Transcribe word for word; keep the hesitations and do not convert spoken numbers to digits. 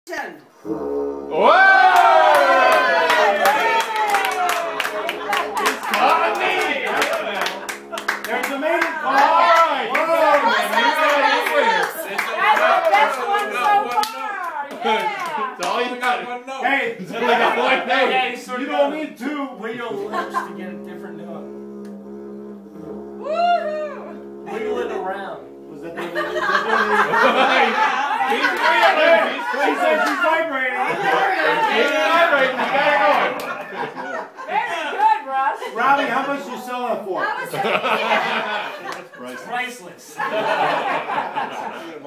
Ten. Whoa! He's caught me! There's a maiden call. All right, you go. That's the best one so far. Yeah. That's all you got. One note. Hey, it's only got one note. Yeah, you sort You of don't got- need two. Wiggle your lips to get a different note. Woohoo! Wiggle it around. Was that the He's vibrating. He said she's vibrating. He's vibrating. We got it going. Very good, Russ. Robbie, how much you sell that for? That was That's priceless. Priceless.